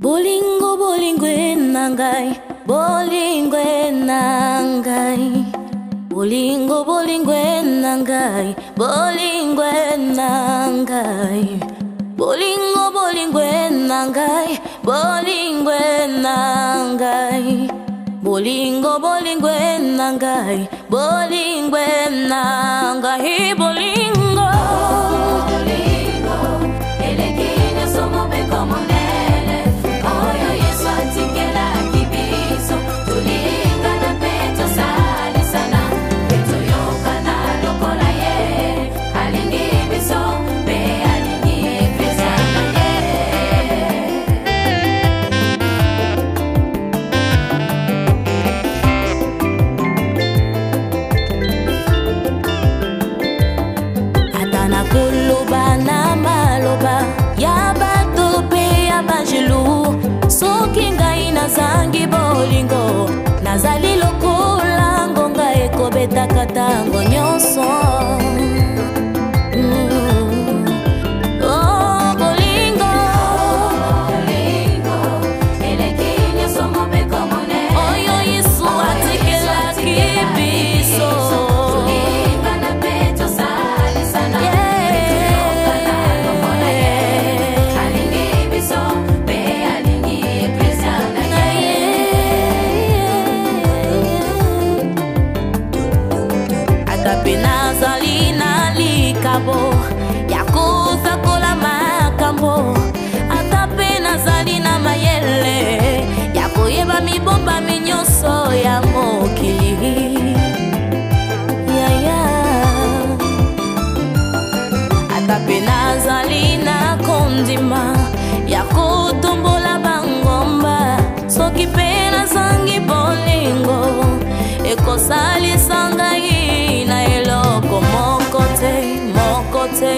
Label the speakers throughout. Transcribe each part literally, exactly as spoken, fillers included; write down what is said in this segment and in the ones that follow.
Speaker 1: Bolingo bolingo nangai, bolingo nangai, bolingo bolingo nangai, bolingo nangai, bolingo bolingo nangai, bolingo nangai, bolingo bolingo nangai, bolingo nangai, bolingo.
Speaker 2: Bolingo, ele que somos bem como nele. Oyo Yesu atikela kibiso, tulinga na peto sali sana. Peto yoka na lokola ye, alingi biso, be alingi pesana ye. Atana
Speaker 1: kuluba na maloba ya batu pe ya banjilu, soki ngai nazangi bolingo, nazali lokola ngonga ekobetaka tango nyonso. Mm. Oh, bolingo.
Speaker 2: Bolingo, ele que somos bem como nele.
Speaker 1: Oyo Yesu atikela kibiso,
Speaker 2: tulinga na peto sali sana. Peto yoka na lokola ye, alingi biso, be alingi pesana ye.
Speaker 1: Atape nazali na likabo ya kosakola makambo, atape nazali na mayele ya koyeba mibomba minyonso ya mokili. Ya ya. Atape nazali na kondima ya kotombola bangomba, soki pe nazangi bolingo ekosalisa ngai na eloko moko te, moko te.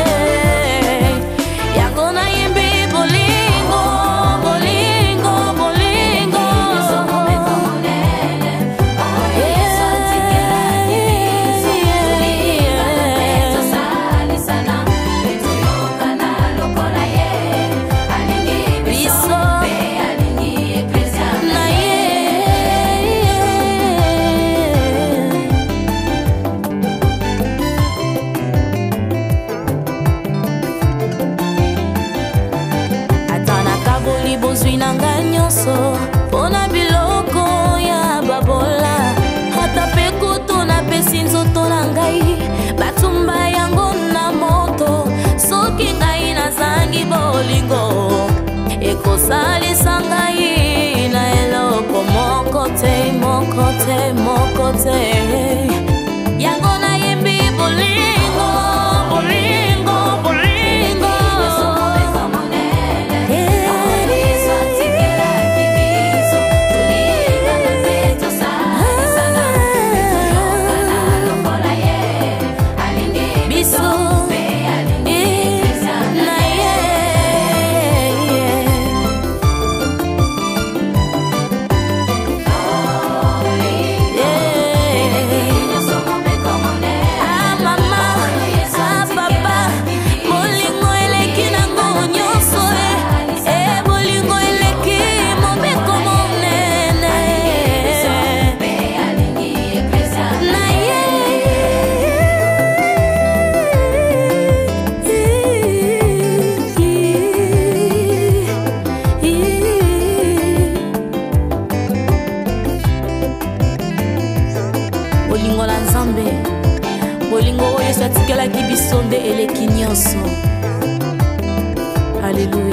Speaker 1: Yango nayembi bolingo, bolingo, bolingo.
Speaker 2: Somos bem como nele. Oyo Yesu atikela kibiso, tulinga na peto sali sana. Peto yoka na lokola ye, alingi biso, be alingi pesana
Speaker 1: Na
Speaker 2: ye.
Speaker 1: ye. Atana kaboli bozwi na ngai nyonso, pona biloko ya babola, ata pe kutu napesi nzoto na ngai, batumba yango na moto, soki ngai nazangi bolingo ekosalisa ngai na eloko moko te, moko te, moko te. Yango nayembi bolingo, bolingo, bolingo.
Speaker 2: Somos bem como nele. Oyo Yesu atikela kibiso, tulinga na peto sali sana. Peto yoka na lokola ye, alingi biso, be alingi pesana
Speaker 1: Na
Speaker 2: ye.
Speaker 1: ye.
Speaker 2: Bolingo, somos bem como nele.
Speaker 1: Ah, mama, ah, papa, bolingo eleki nango nyonso, eh. Eh, bolingo eleki mobeko monene.
Speaker 2: Be alingi pesana
Speaker 1: Na ye. Bolingo la Nzambe, bolingo oyo Yesu atikelaki biso nde eleki nyonso. Haleluya.